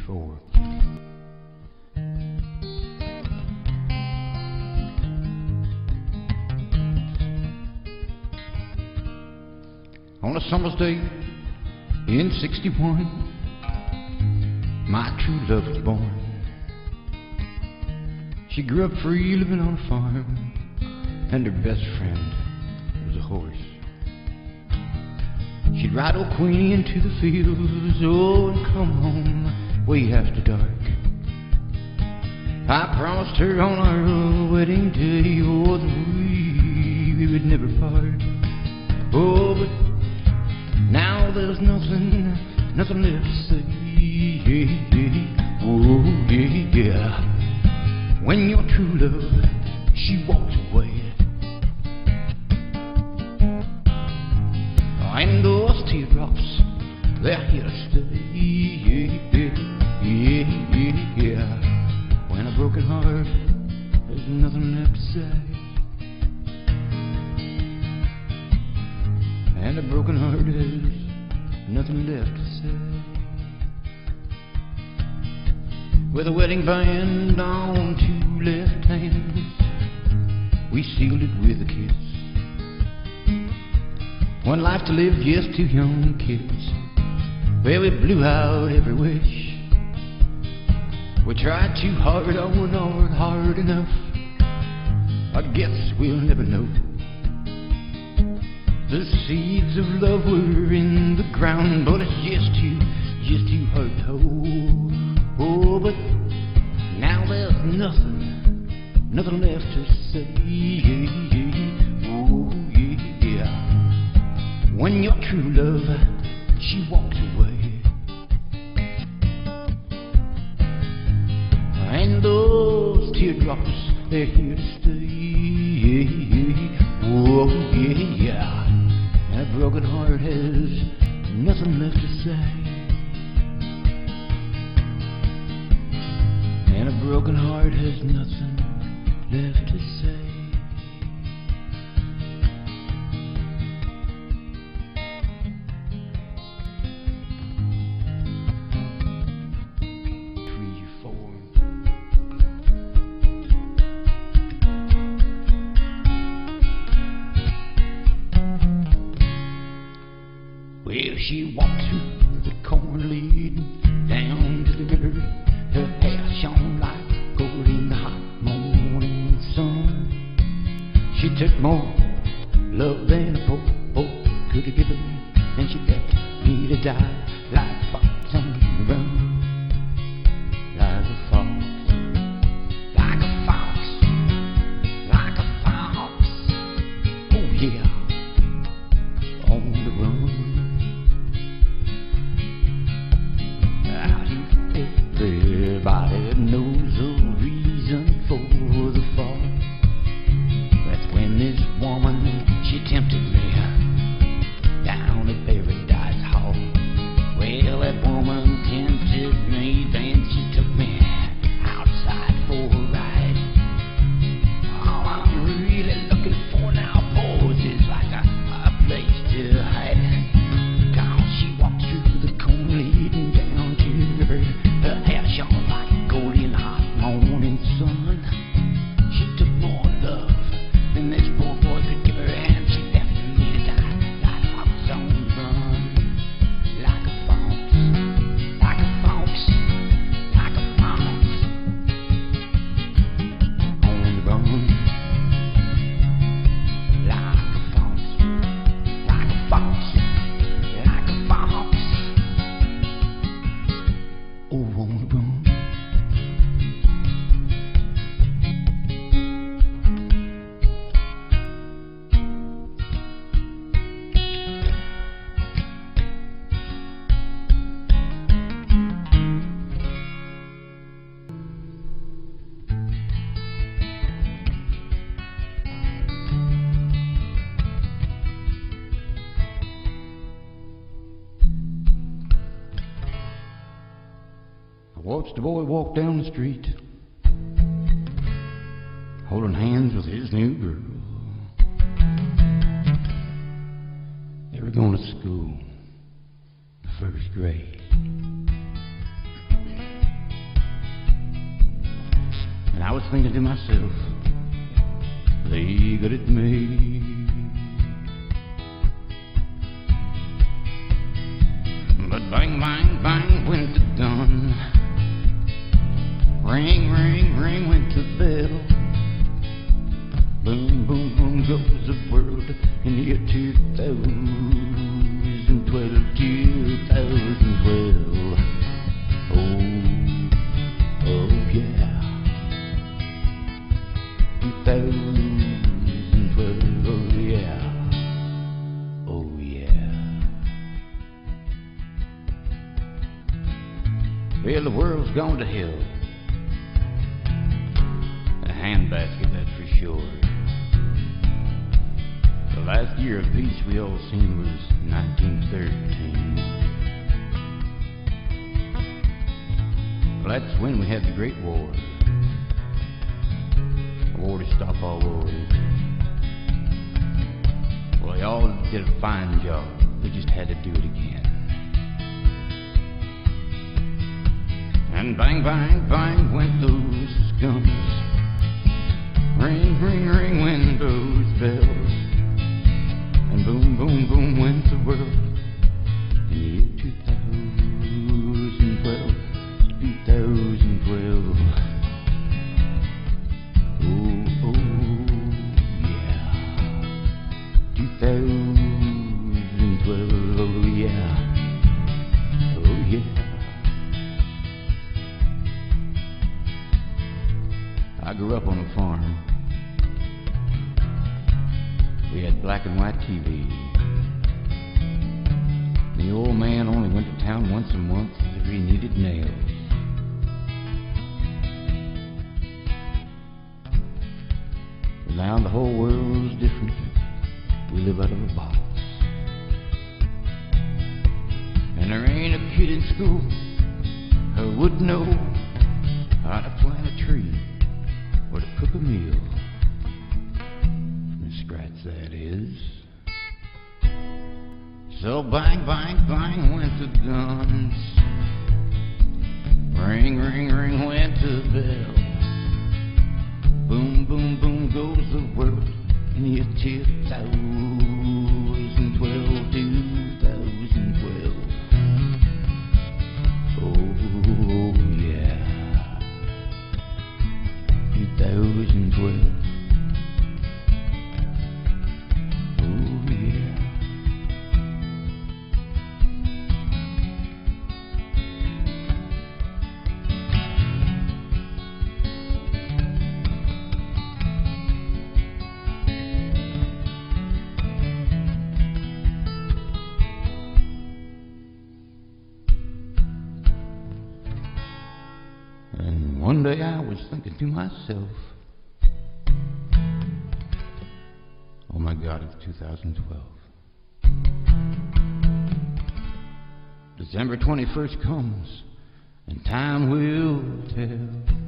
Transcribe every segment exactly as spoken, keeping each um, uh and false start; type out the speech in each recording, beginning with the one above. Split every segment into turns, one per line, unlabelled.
four. On a summer's day in sixty-one, my true love was born. She grew up free, living on a farm, and her best friend was a horse. She'd ride old Queenie into the fields, oh, and come home way after dark. I promised her on our wedding day, oh, that we, we would never part. Oh, but now there's nothing, nothing left to say. Oh, yeah. When your true love, she walks away, and those teardrops, they're here to stay. Yeah. When a broken heart, there's nothing left to say. And a broken heart has nothing left to say. With a wedding band on two left hands, we sealed it with a kiss. One life to live, just two young kids. Well, we blew out every wish. We tried too hard, oh, not hard enough. I guess we'll never know. The seeds of love were in the ground, but it's just too, just too hard to hold. Oh, but now there's nothing, nothing left to say. Oh, yeah. When your true love, she walks away, and those teardrops, they're here to stay. Oh, yeah. And a broken heart has nothing left to say. And a broken heart has nothing left to say. Three, four. Well, she walked through the corn leading down to the river. Her hair shone like gold in the hot morning sun. She took more love than a poor, poor could have given, and she left me to die like a fox on the run. Like a fox, like a fox, like a fox. Oh yeah, on the run. Everybody knows the reason for the fall. That's when this woman, she tempted me down at Paradise Hall. Well, that woman tempted me, then she took me outside for a ride. All I'm really looking for now, boys, is like a, a place to hide. Cause she walked through the corn leading down to the river. Her hair shone like gold in the hot morning sun. She took more love than this poor boy could give her, and she left me to die like a fox on the run. Like a fox, like a fox, like a fox on the run. Like a fox, like a fox, like a fox. Oh, on the run. Watched the boy walk down the street, holding hands with his new girl. They were going to school, the first grade. was thinking to myself, they good at me. But bang, bang, bang went the gun. Ring, ring, ring went the bell. Boom, boom, boom goes the world in the year two thousand twelve, two thousand twelve. Oh, oh yeah. two thousand twelve, oh yeah. Oh yeah. Well, the world's gone to hell. A handbasket, that's for sure. The last year of peace we all seen was nineteen thirteen. Well, that's when we had the Great War. A war to stop all wars. Well, they all did a fine job. They just had to do it again. And bang, bang, bang went those guns. Ring, ring, ring went those bells. And boom, boom, boom went the world in the year two thousand twelve, two thousand twelve. Oh, oh, yeah. two thousand twelve, oh yeah. Oh yeah. I grew up on a farm. We had black and white T V. The old man only went to town once a month if he needed nails. But now the whole world's different. We live out of a box. And there ain't a kid in school who would know how to plant a tree or to cook a meal. Scratch that is. So bang, bang, bang went the guns. Ring, ring, ring went the bell. Boom, boom, boom goes the world in the year two thousand twelve, two thousand twelve. Oh yeah. two thousand twelve. And one day I was thinking to myself, oh my God, it's two thousand twelve. December twenty-first comes, and time will tell.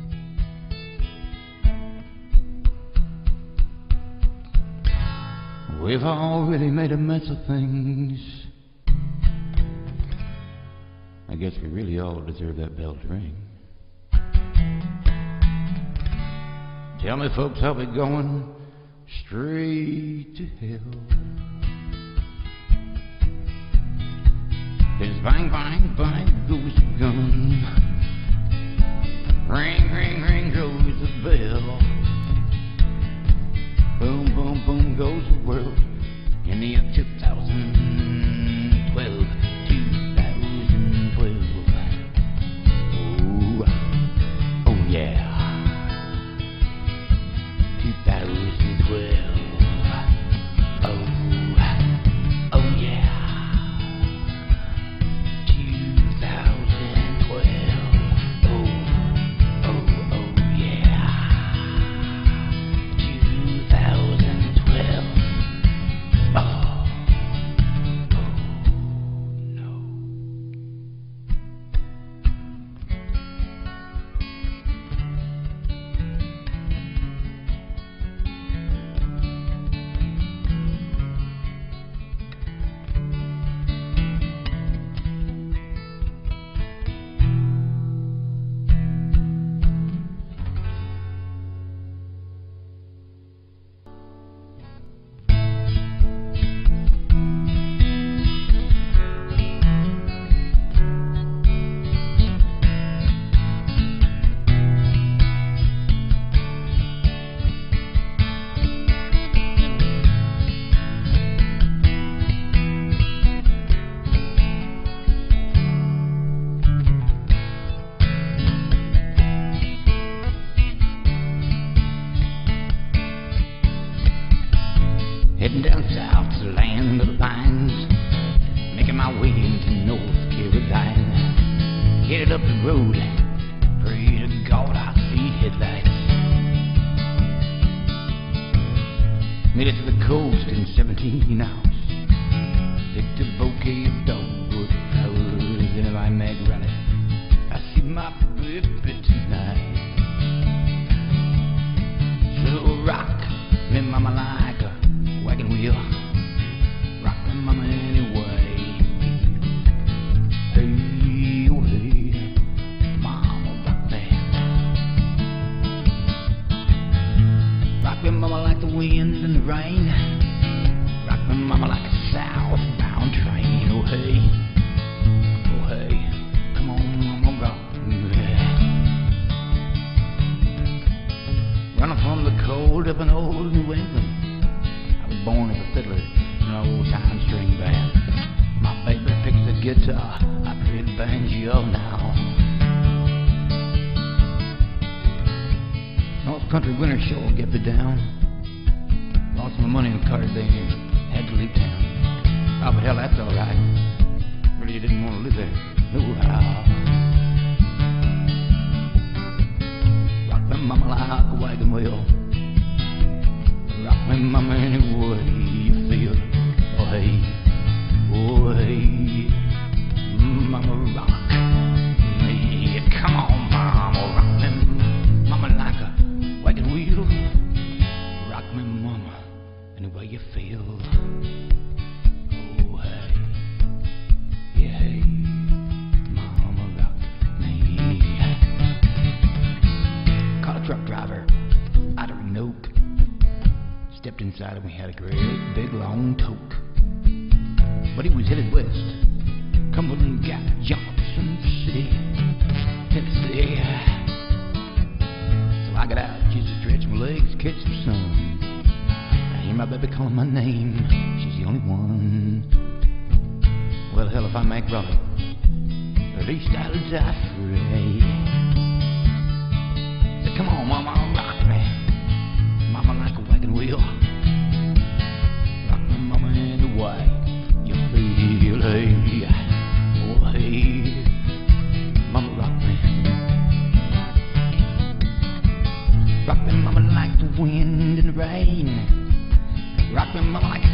We've already made a mess of things. I guess we really all deserve that bell to ring. Tell me, folks, I'll be going straight to hell. 'Cause bang, bang, bang goes the gun. Ring, ring, ring goes the bell. Boom, boom, boom goes the world in the year two thousand twelve. two thousand twelve. Oh, oh yeah. two thousand twelve. Oh, oh yeah. two thousand twelve. road. Pray to God I see headlights. Made it to the coast in seventeen hours. Picked a bouquet of dogwood flowers in a Lime Mag rally. I see my baby tonight. So rock me mama like a wagon wheel. Rock me mama anyway. Hey, oh hey, mama rock me. Rock me mama like the wind and the rain. Rock me mama like a southbound train. Oh hey, oh hey, come on mama rock me. Running from the cold up in old New England. I was born as a fiddler in an old-time string band. My baby picks the guitar, I play the banjo now. North Country winter sure get me down. Lost my money in the Caribbean, had to leave town. Oh, but hell, that's alright. Really didn't want to live there. No how. Rock me mama like a wagon wheel. Rock me mama any way you feel. Oh hey, oh hey, mama rock me. Come on mama, rock me mama like a wagon wheel. Rock me mama any way you feel. Oh hey, yeah hey, mama rock me. Caught a truck driver out of Roanoke. Stepped inside and we had a great big long toke. But he was headed west, Cumberland Gap, Johnson City, Tennessee. So I got out just to stretch my legs, catch some sun. I hear my baby calling my name, she's the only one. Well hell, if I make Raleigh, at least I'll die free. So come on mama, rock me, mama like a wagon wheel. Rock me mama any way you feel, hey, oh hey, mama rock me. Rock me mama like the wind and the rain. Rock me mama like